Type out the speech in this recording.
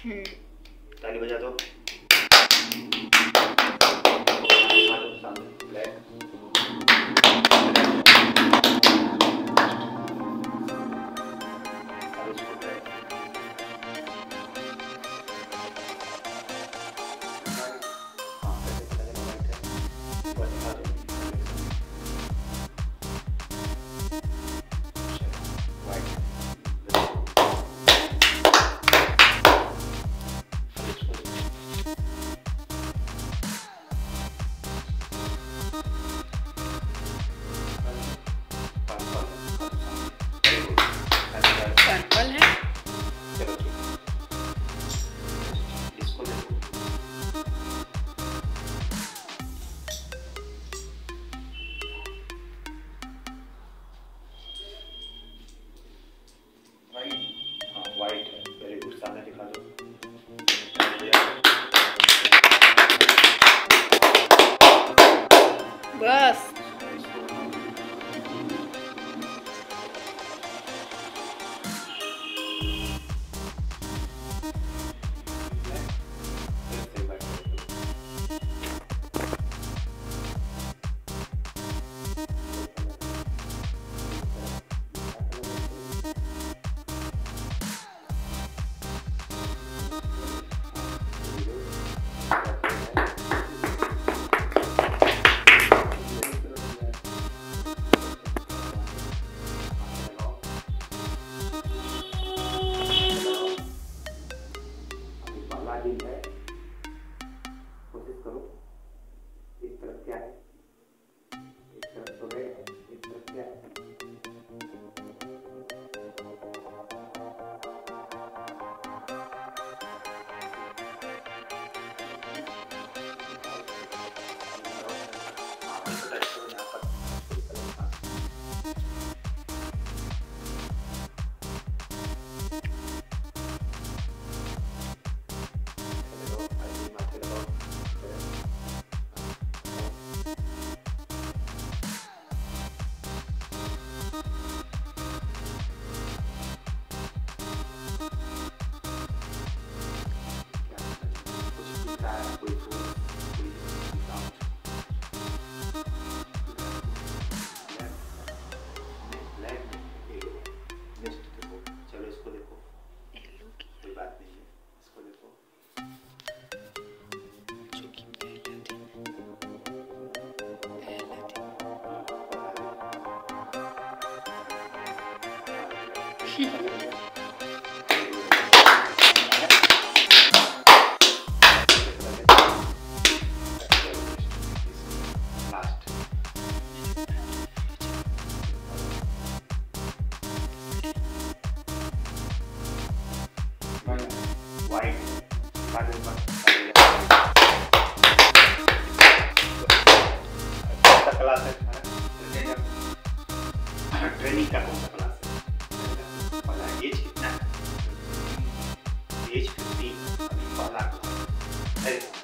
ताली बजा दो। सामने ब्लैक पर्पल है। चलो ठीक इसको देखो। राइट, हाँ वाइट है। वेरी गुड, सामने दिखा दो। बस है, कोशिश करो। इस तरफ क्या है, इस तरफ तो रेड है, इस तरफ क्या है। चलो इसको देखो, कोई बात नहीं है, इसको देखो। वाइट क्लास है ट्रेनिंग का कौन सा क्लास है? पहला एज कितना है? एज 15, अभी पहला क्लास है।